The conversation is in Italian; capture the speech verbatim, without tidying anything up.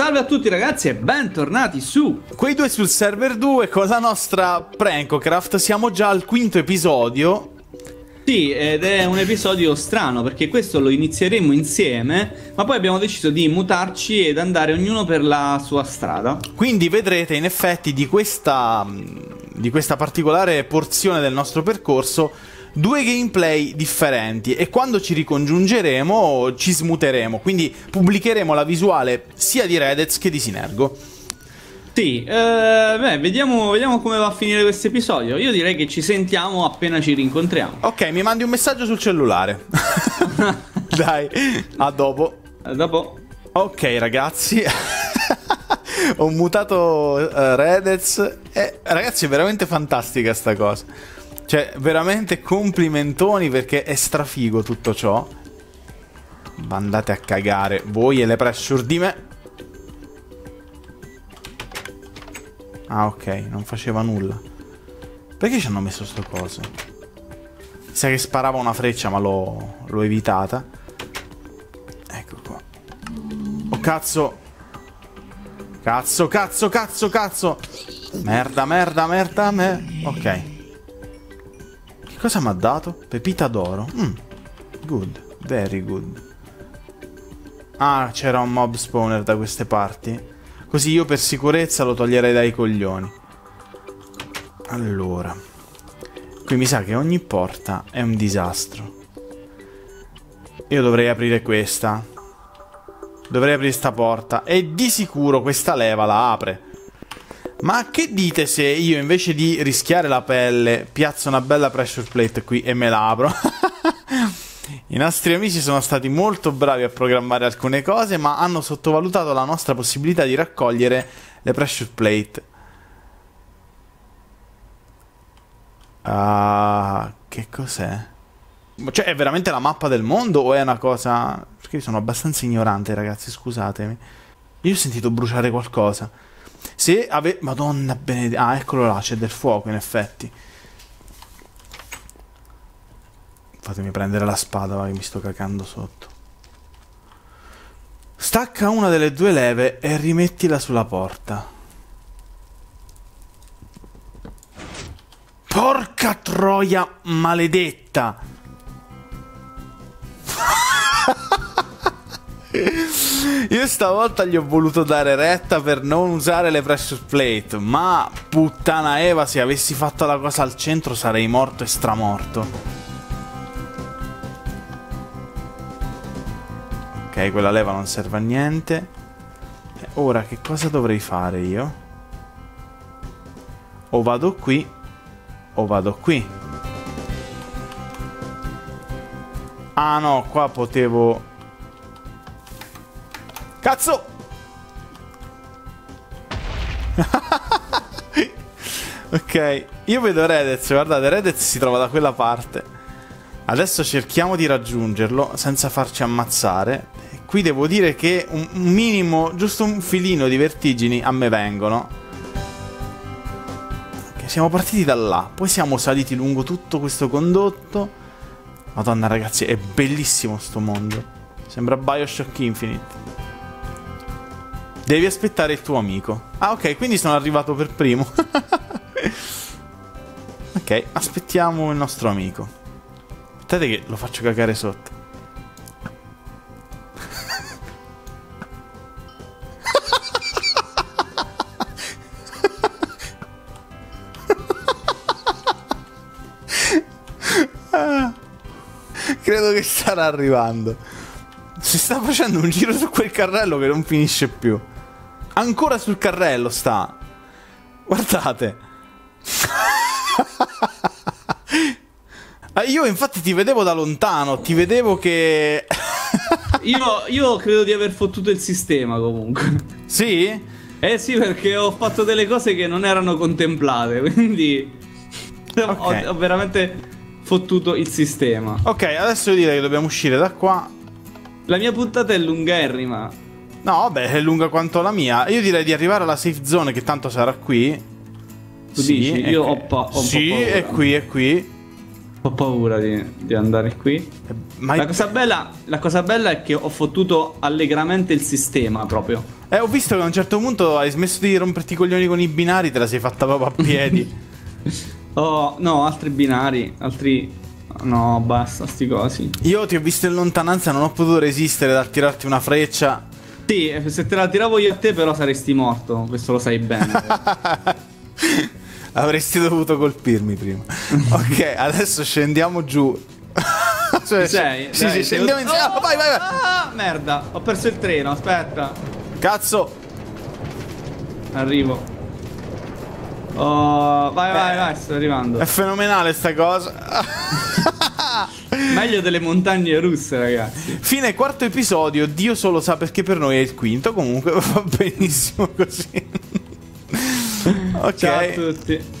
Salve a tutti ragazzi e bentornati su Quei due sul server due con la nostra Prankocraft. Siamo già al quinto episodio. Sì, ed è un episodio strano perché questo lo inizieremo insieme, ma poi abbiamo deciso di mutarci ed andare ognuno per la sua strada. Quindi vedrete in effetti di questa, di questa particolare porzione del nostro percorso due gameplay differenti, e quando ci ricongiungeremo ci smuteremo, quindi pubblicheremo la visuale sia di Redez che di Sinergo. Sì, eh, beh, vediamo, vediamo come va a finire questo episodio. Io direi che ci sentiamo appena ci rincontriamo. Ok, mi mandi un messaggio sul cellulare. Dai, a dopo. A dopo. Ok ragazzi, ho mutato uh, Redez e ragazzi è veramente fantastica sta cosa. Cioè, veramente complimentoni perché è strafigo tutto ciò. Ma andate a cagare voi e le pressure di me. Ah, ok, non faceva nulla. Perché ci hanno messo sto coso? Sa che sparava una freccia, ma l'ho l'ho evitata. Ecco qua. Oh, cazzo. Cazzo, cazzo, cazzo, cazzo. Merda, merda, merda, me. Ok. Cosa mi ha dato? Pepita d'oro. Mm. Good, very good. Ah, c'era un mob spawner da queste parti. Così io per sicurezza lo toglierei dai coglioni. Allora, qui mi sa che ogni porta è un disastro. Io dovrei aprire questa. Dovrei aprire sta porta. E di sicuro questa leva la apre. Ma che dite se io invece di rischiare la pelle piazzo una bella pressure plate qui e me la apro? I nostri amici sono stati molto bravi a programmare alcune cose, ma hanno sottovalutato la nostra possibilità di raccogliere le pressure plate. Ah, che cos'è? Cioè, è veramente la mappa del mondo o è una cosa... Perché io sono abbastanza ignorante, ragazzi, scusatemi. Io ho sentito bruciare qualcosa. Se ave... Madonna benedetta. Ah, eccolo là, c'è del fuoco in effetti. Fatemi prendere la spada, va, che mi sto cacando sotto. Stacca una delle due leve e rimettila sulla porta. Porca troia maledetta. Io stavolta gli ho voluto dare retta per non usare le pressure plate, ma puttana Eva, se avessi fatto la cosa al centro sarei morto e stramorto. Ok, quella leva non serve a niente. E ora che cosa dovrei fare io? O vado qui o vado qui. Ah no, qua potevo... Cazzo! Ok, io vedo Redez, guardate, Redez si trova da quella parte. Adesso cerchiamo di raggiungerlo senza farci ammazzare. Qui devo dire che un minimo, giusto un filino di vertigini a me vengono. Ok, siamo partiti da là, poi siamo saliti lungo tutto questo condotto. Madonna ragazzi, è bellissimo sto mondo. Sembra BioShock Infinite. Devi aspettare il tuo amico. Ah, ok, quindi sono arrivato per primo. Ok, aspettiamo il nostro amico. Aspettate che lo faccio cagare sotto. ah, credo che starà arrivando. Si sta facendo un giro su quel carrello che non finisce più. Ancora sul carrello sta. Guardate. Ah, io infatti ti vedevo da lontano. Ti vedevo che... io, io credo di aver fottuto il sistema comunque. Sì? Eh sì, perché ho fatto delle cose che non erano contemplate. Quindi okay. ho, ho veramente fottuto il sistema. Ok, adesso io direi che dobbiamo uscire da qua. La mia puntata è lungherrima. No, vabbè, è lunga quanto la mia. Io direi di arrivare alla safe zone, che tanto sarà qui. Tu sì, dici? Io ho, ho, pa ho sì, un po' paura. è qui, è qui. Ho paura di, di andare qui. Ma La è- cosa bella, la cosa bella è che ho fottuto allegramente il sistema proprio. Eh, ho visto che a un certo punto hai smesso di romperti i coglioni con i binari, te la sei fatta proprio a piedi. Oh, no, altri binari, altri... No, basta, sti cosi. Io ti ho visto in lontananza, non ho potuto resistere dal tirarti una freccia. Sì, se te la tiravo io a te però saresti morto, questo lo sai bene. Avresti dovuto colpirmi prima. Ok, adesso scendiamo giù. Cioè, Ci sei? Sì, Dai, sì, scendiamo sei- insieme. Oh, Ah, vai, vai, vai. Ah, merda, ho perso il treno, aspetta. Cazzo. Arrivo. Oh, vai, vai, vai, sto arrivando. È fenomenale sta cosa. Meglio delle montagne russe, ragazzi. Fine quarto episodio. Dio solo sa perché per noi è il quinto. Comunque va benissimo così. Ok. Ciao a tutti.